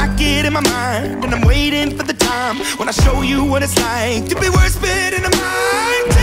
stuck it in my mind, and I'm waiting for the time when I show you what it's like to be worse fit in a mind.